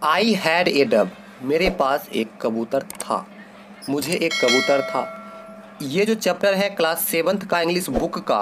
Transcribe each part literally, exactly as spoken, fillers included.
I had a Dove, मेरे पास एक कबूतर था, मुझे एक कबूतर था। ये जो चैप्टर है क्लास सेवन्थ का इंग्लिश बुक का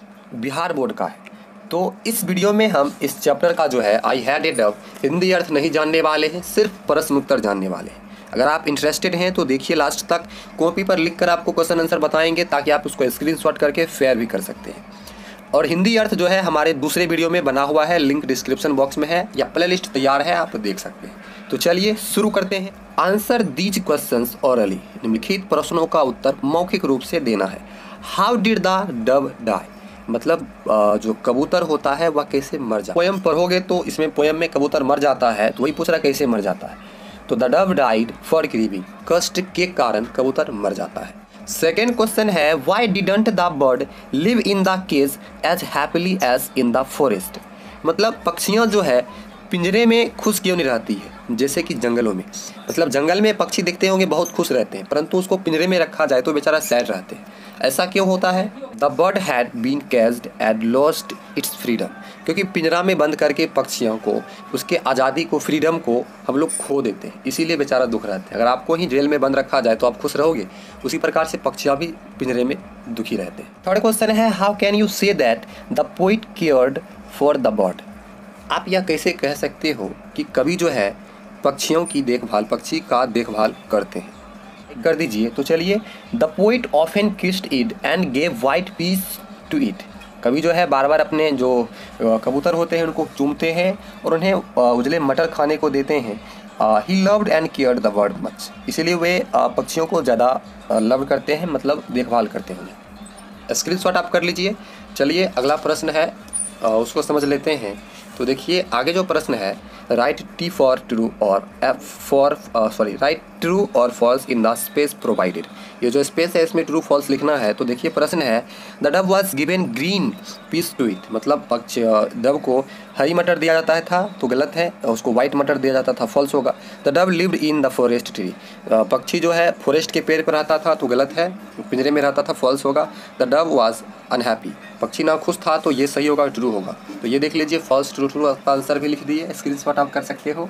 बिहार बोर्ड का है। तो इस वीडियो में हम इस चैप्टर का जो है I had a dove Hindi अर्थ नहीं जानने वाले हैं, सिर्फ प्रश्न उत्तर जानने वाले हैं। अगर आप इंटरेस्टेड हैं तो देखिए लास्ट तक, कॉपी पर लिखकर आपको क्वेश्चन आंसर बताएंगे ताकि आप उसको स्क्रीनशॉट करके शेयर भी कर सकते हैं। और हिंदी अर्थ जो है हमारे दूसरे वीडियो में बना हुआ है, लिंक डिस्क्रिप्शन बॉक्स में है या प्ले लिस्ट तैयार है, आप देख सकते हैं। तो चलिए शुरू करते हैं। आंसर दीज क्वेश्चंस ऑरली, निम्नलिखित प्रश्नों का उत्तर मौखिक रूप से देना है। How did the dove die, मतलब जो कबूतर होता है वह कैसे मर जाता है। पोयम पढ़ोगे तो इसमें पोयम में कबूतर मर जाता है, तो वही पूछ रहा कैसे मर जाता है। तो the dove died for grieving, कष्ट के कारण कबूतर मर जाता है। सेकेंड क्वेश्चन है why didn't the bird live in the cage as happily as in the forest, मतलब पक्षियाँ जो है पिंजरे में खुश क्यों नहीं रहती है जैसे कि जंगलों में। मतलब जंगल में पक्षी दिखते होंगे बहुत खुश रहते हैं, परंतु उसको पिंजरे में रखा जाए तो बेचारा सैड रहते हैं। ऐसा क्यों होता है। The bird had been caged and lost its freedom, क्योंकि पिंजरा में बंद करके पक्षियों को उसके आज़ादी को, फ्रीडम को हम लोग खो देते हैं, इसीलिए बेचारा दुख रहते हैं। अगर आपको ही जेल में बंद रखा जाए तो आप खुश रहोगे, उसी प्रकार से पक्षियाँ भी पिंजरे में दुखी रहते हैं। थर्ड क्वेश्चन है how can you say that the poet cared for the bird, आप यह कैसे कह सकते हो कि कवि जो है पक्षियों की देखभाल, पक्षी का देखभाल करते हैं, कर दीजिए। तो चलिए, the poet often kissed it and gave white peas to it, कवि जो है बार बार अपने जो कबूतर होते हैं उनको चूमते हैं और उन्हें उजले मटर खाने को देते हैं। He loved and cared the bird much, इसीलिए वे पक्षियों को ज़्यादा लव करते हैं, मतलब देखभाल करते हैं। स्क्रीनशॉट आप कर लीजिए। चलिए अगला प्रश्न है, उसको समझ लेते हैं। तो देखिए आगे जो प्रश्न है, राइट टी फॉर ट्रू और F for sorry write true और false in the space provided, ये जो स्पेस है इसमें ट्रू फॉल्स लिखना है। तो देखिए प्रश्न है the dove was given green peas to it, मतलब पक्ष डव को हरी मटर दिया जाता है था तो गलत है, उसको वाइट मटर दिया जाता था, फॉल्स होगा। The dove lived in the forest tree, पक्षी जो है फॉरेस्ट के पेड़ पर रहता था तो गलत है, पिंजरे में रहता था, फॉल्स होगा। द डव वाज अनहैप्पी, पक्षी ना खुश था तो ये सही होगा, ट्रू होगा। तो ये देख लीजिए फॉल्स ट्रू ट्रू का आंसर भी लिख दिए, स्क्रीनशॉट आप कर सकते हो।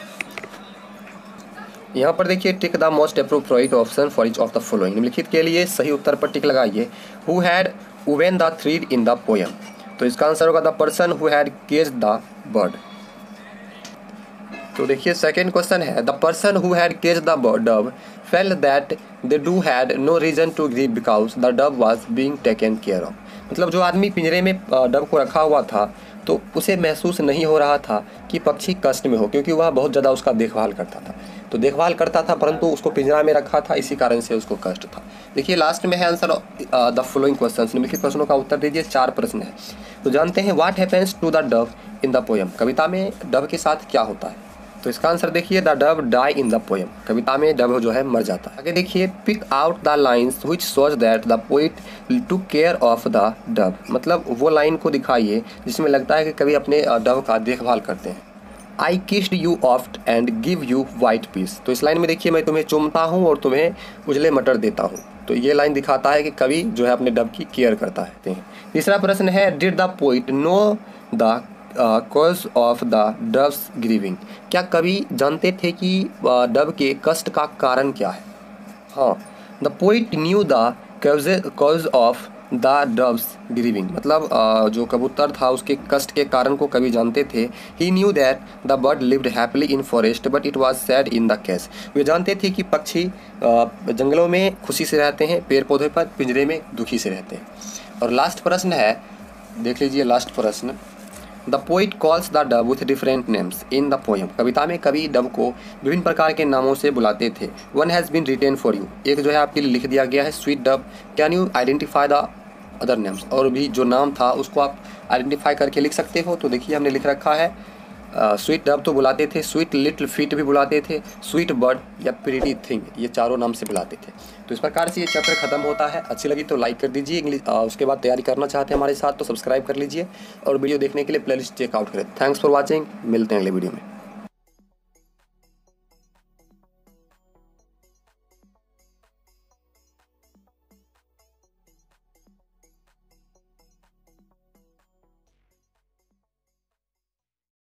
यहाँ पर देखिए tick the most appropriate option for each of the following, निम्नलिखित के लिए सही उत्तर पर टिक लगाइए। Who had woven the thread in the poem, तो इसका आंसर होगा the person who had caged the bird. तो देखिए सेकेंड क्वेश्चन है the person who had caged the dove felt that the dove had no reason to grieve because the dove was being taken care of, मतलब जो आदमी पिंजरे में Dove को रखा हुआ था तो उसे महसूस नहीं हो रहा था कि पक्षी कष्ट में हो, क्योंकि वह बहुत ज़्यादा उसका देखभाल करता था। तो देखभाल करता था परंतु उसको पिंजरा में रखा था, इसी कारण से उसको कष्ट था। देखिए लास्ट में है आंसर द फॉलोइंग क्वेश्चंस, निम्नलिखित प्रश्नों का उत्तर दीजिए। चार प्रश्न है तो जानते हैं what happens to the dove in the poem, कविता में डव के साथ क्या होता है। तो इसका आंसर देखिए the dove die in the poem, कविता में डव जो है मर जाता है। आगे देखिए pick out the lines which shows that the poet took care of the dove, मतलब वो लाइन को दिखाइए जिसमें लगता है कि कवि अपने डव का देखभाल करते हैं। I kissed you oft and give you white peas, तो इस लाइन में देखिए मैं तुम्हें चूमता हूँ और तुम्हें उजले मटर देता हूँ, तो ये लाइन दिखाता है कि कवि जो है अपने डव की केयर करता है। तीसरा प्रश्न है did the poet know the cause of the dove's grieving, क्या कवि जानते थे कि डव के कष्ट का कारण क्या है। हाँ, the poet knew the cause of the dove's grieving, मतलब जो कबूतर था उसके कष्ट के कारण को कवि जानते थे। He knew that the bird lived happily in forest but it was sad in the cage, वे जानते थे कि पक्षी जंगलों में खुशी से रहते हैं, पेड़ पौधे पर, पिंजरे में दुखी से रहते हैं। और लास्ट प्रश्न है, देख लीजिए लास्ट प्रश्न, the poet calls the dove with different names in the poem, कविता में कवि डव को विभिन्न प्रकार के नामों से बुलाते थे। One has been written for you, एक जो है आपके लिए लिख दिया गया है, sweet dove. Can you identify the other names, और भी जो नाम था उसको आप आइडेंटिफाई करके लिख सकते हो। तो देखिए हमने लिख रखा है स्वीट डव तो बुलाते थे, स्वीट लिटिल फीट भी बुलाते थे, स्वीट बर्ड या प्रीटी थिंग, ये चारों नाम से बुलाते थे। तो इस प्रकार से ये चैप्टर खत्म होता है। अच्छी लगी तो लाइक कर दीजिए, इंग्लिश उसके बाद तैयारी करना चाहते हैं हमारे साथ तो सब्सक्राइब कर लीजिए और वीडियो देखने के लिए प्लेलिस्ट चेकआउट करें। थैंक्स फॉर वॉचिंग, मिलते हैं अगले वीडियो में।